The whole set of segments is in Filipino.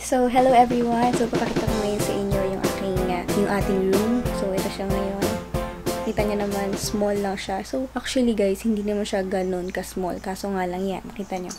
So, hello everyone. So, papakita ko ngayon sa inyo yung ating room. So, ito siya ngayon. Kita niyo naman, small lang siya. So, actually guys, hindi naman siya ganun ka-small. Kaso nga lang yan. Makita niyo.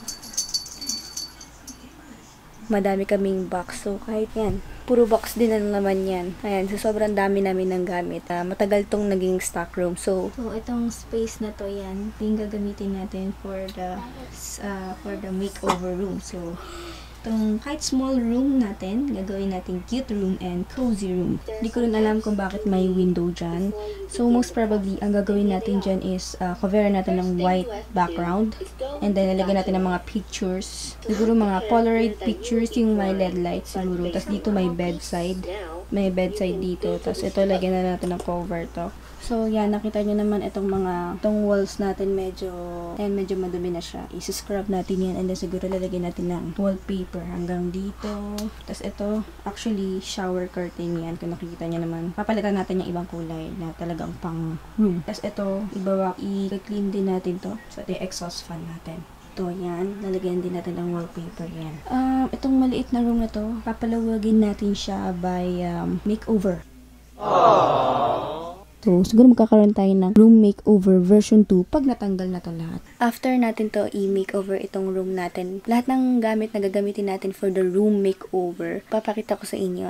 Madami kaming box. So, kahit yan. Puro box din na naman yan. Ayan. So, sobrang dami namin ng gamit. Matagal tong naging stock room. So, itong space na to yan. Yung gagamitin natin for the makeover room. So, itong kahit small room natin, gagawin natin cute room and cozy room. Hindi ko rin alam kung bakit may window dyan. So, most probably, ang gagawin natin dyan is cover natin ng white background. And then, nalagyan natin ng mga pictures. Siguro mga Polaroid pictures, yung may LED light siguro. Tapos dito may bedside. May bedside dito. Tapos ito, lagyan na natin ng cover to. So, yan, nakita nyo naman itong walls natin medyo madumi na siya. I-scrub natin yan and then siguro lalagyan natin ng wallpaper hanggang dito. Tapos ito, actually, shower curtain yan. Kung nakikita nyo naman, papalitan natin yung ibang kulay na talagang pang room. Tapos ito, i-clean din natin to. So, ito yung exhaust fan natin. Ito, yan. Lalagyan din natin ng wallpaper yan. Itong maliit na room na to, papalawagin natin siya by makeover. Aww. So, siguro magkakaroon tayo ng room makeover version 2 pag natanggal na to lahat. After natin to i-makeover itong room natin, lahat ng gamit na gagamitin natin for the room makeover, papakita ko sa inyo.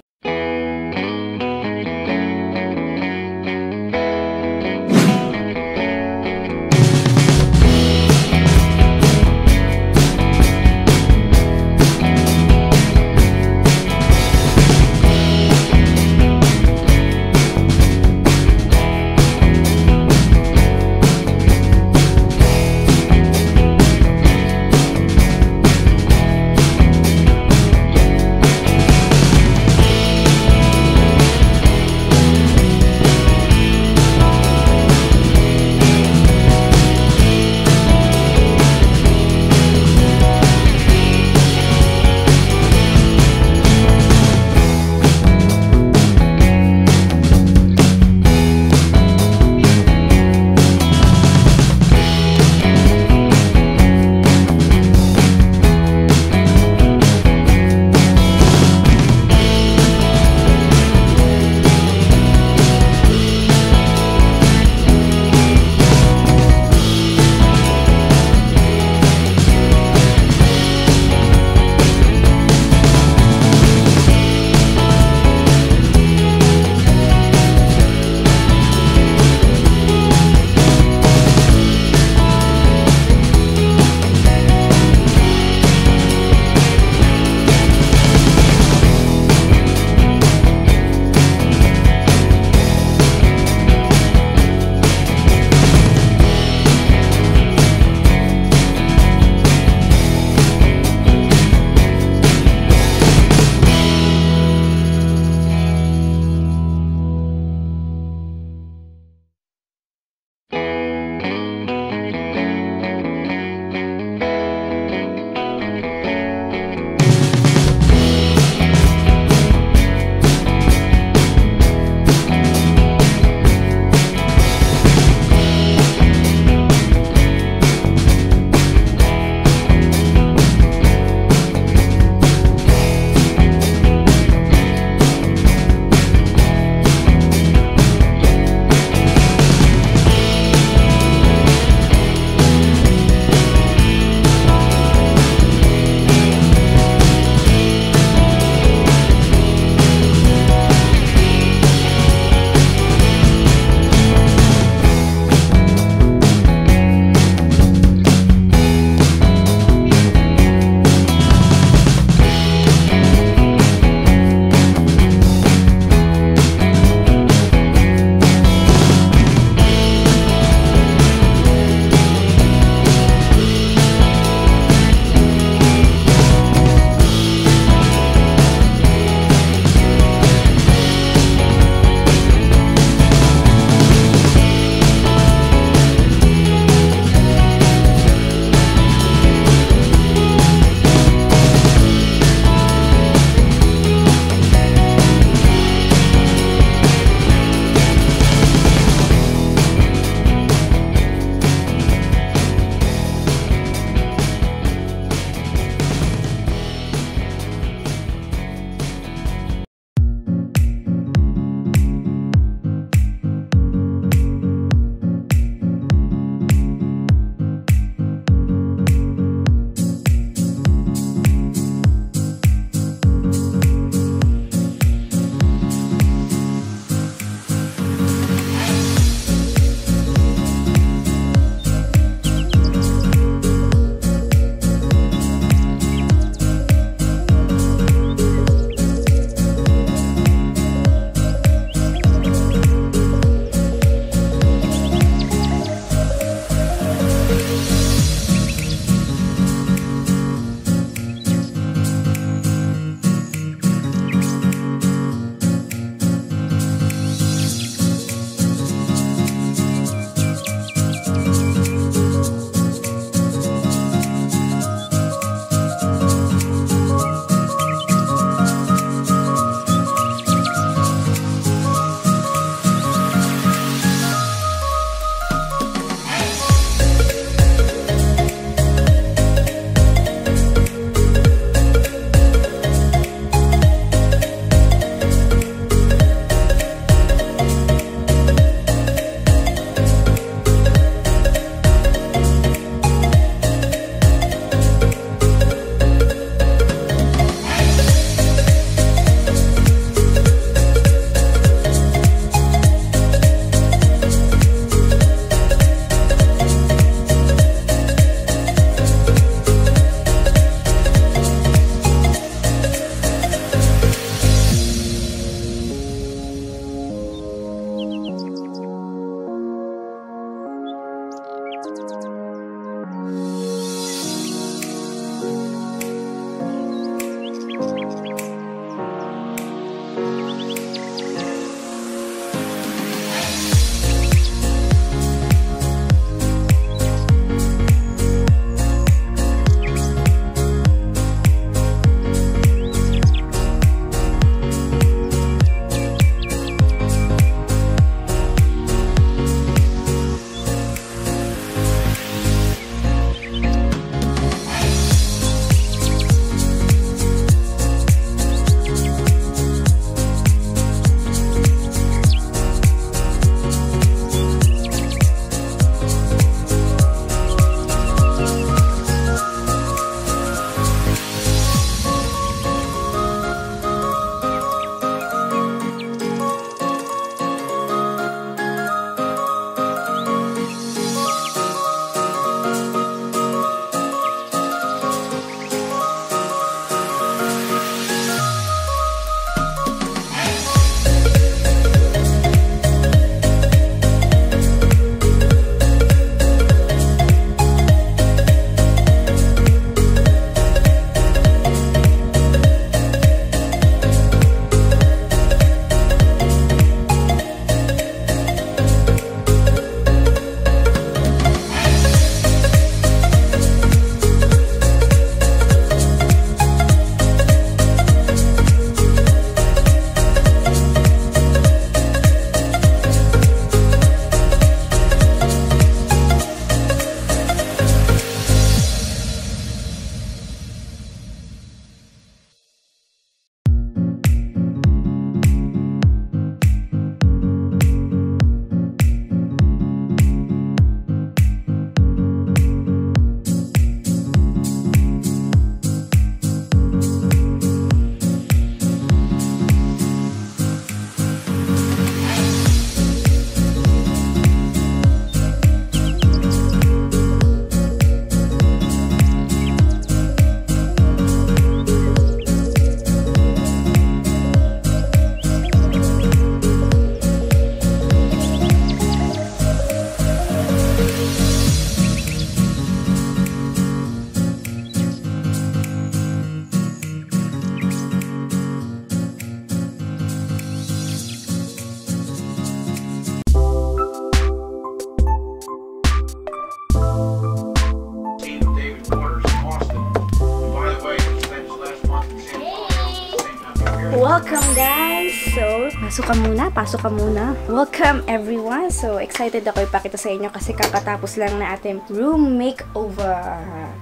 Welcome guys! So, pasok ka muna. Welcome everyone! So, excited ako ipakita sa inyo kasi kakatapos lang na ating room makeover.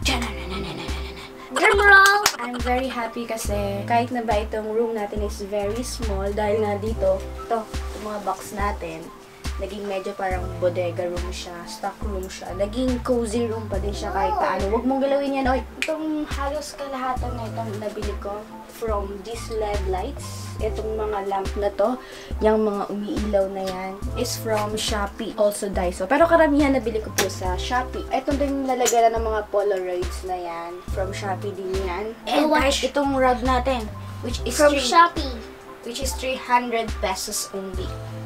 I'm very happy kasi kahit na ba itong room natin is very small dahil nga dito, ito, yung mga box natin, naging medyo parang bodega room siya, stock room siya, naging cozy room pa din siya kahit paano. Huwag mong galawin yan, oy. Itong halos kalahatan na itong nabili ko from these LED lights, itong mga lamp na to, yung mga umiilaw na yan, is from Shopee, also Daiso. Pero karamihan nabili ko po sa Shopee. Itong din lalagyan ng mga Polaroids na yan, from Shopee din yan. And guys, itong rod natin, which is from Shopee, which is 300 pesos only.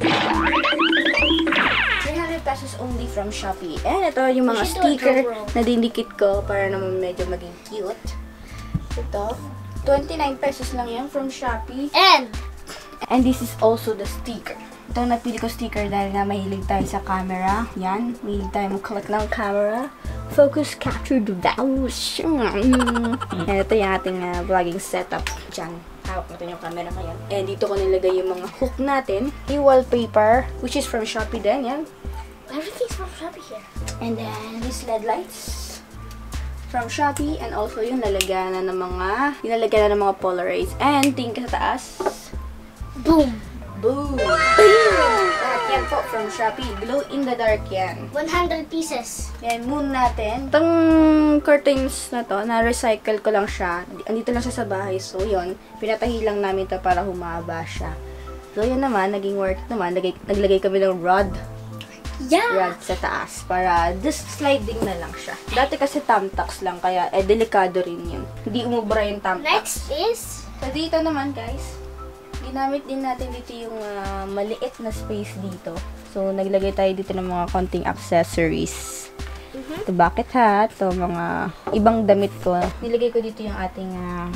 300 pesos only from Shopee. And ito yung mga sticker na dinikit ko para naman medyo maging cute. Ito, 29 pesos lang yan from Shopee. And this is also the sticker. Ito napili ko sticker dahil nga mahilig tayo sa camera. Yan, mahilig tayo mag-collect ng camera. Focus, capture the values. And ito yung ating vlogging setup. Diyan. Hawak natin yung camera ngayon. And dito ko nilagay yung mga hook natin. Yung wallpaper, which is from Shopee din. Yan. Everything's from Shopee here. And then, these LED lights from Shopee. And also, yung nilalagyan na ng mga Polaroids. And, tingin ka sa taas. Boom! Boom! At yan po from Shopee. Glow in the dark yan. 100 pieces. Yan, moon natin. Itong curtains na to, na-recycle ko lang siya. Andito lang siya sa bahay. So, yun. Pinatahi lang namin to para humaba siya. So, yan naman. Naging work naman. Naglagay kami ng rod. Yeah! Rod sa taas. Para just sliding na lang siya. Dati kasi thumbtacks lang. Kaya, delikado rin yun. Hindi umubra yung thumbtacks. Next is... So, dito naman, guys. Ginamit din natin dito yung maliit na space dito. So, naglagay tayo dito ng mga konting accessories. Ito bucket hat, ito mga ibang damit ko. Nilagay ko dito yung ating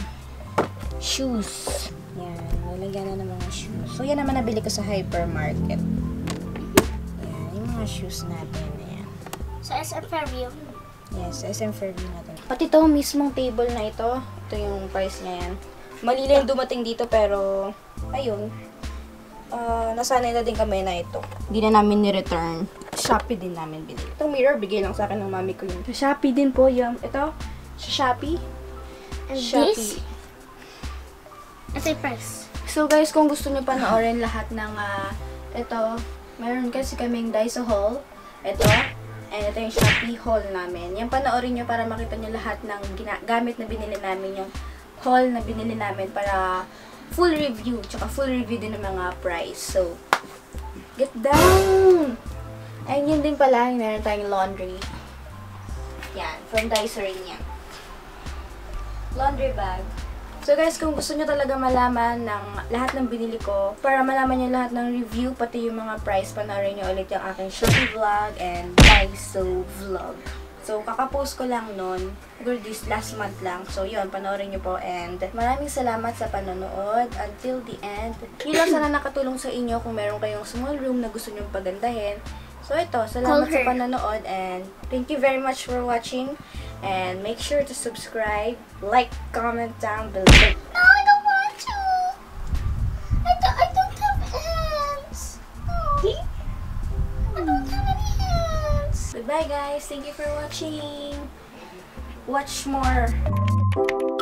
shoes. Yan, nilagyan na ng mga shoes. So, yan naman nabili ko sa hypermarket. Yan, yung mga shoes natin. Ayan. Sa SM Fairview. Yes, SM Fairview natin. Pati ito, mismong table na ito. Ito yung price niya yan. Mali lang dumating dito pero ayun, nasanay na din kami na ito. Hindi na namin ni-return. Shopee din namin binili. Itong mirror, bigay lang sa akin ng mami ko yun. Sa Shopee din po yung, ito, sa Shopee. And Shopee. this? Ito yung price. So guys, kung gusto nyo panoorin lahat ng, ito, meron kasi kaming Daiso haul. Ito, and ito yung Shopee haul namin. Yan panoorin nyo para makita nyo lahat ng gamit na binili namin, yung haul na binili namin para full review, tsaka full review din ng mga price. So, get down! And yun din pala, meron tayong laundry. Yan, from Daiso rin yan. Laundry bag. So guys, kung gusto nyo talaga malaman ng lahat ng binili ko, para malaman nyo lahat ng review, pati yung mga price, panoorin nyo ulit yung aking Shopee vlog and Daiso vlog. So, kakapost ko lang nun. Siguro this last month lang. So, yun. Panoorin nyo po. And maraming salamat sa panonood until the end. Yun lang sana nakatulong sa inyo kung meron kayong small room na gusto nyo pagandahin. So, ito. Salamat sa panonood. And thank you very much for watching. And make sure to subscribe, like, comment down below. No, I don't want to. I don't have hands. Oh. I don't have any hands. Goodbye, guys. Thank you for watching. Watch more.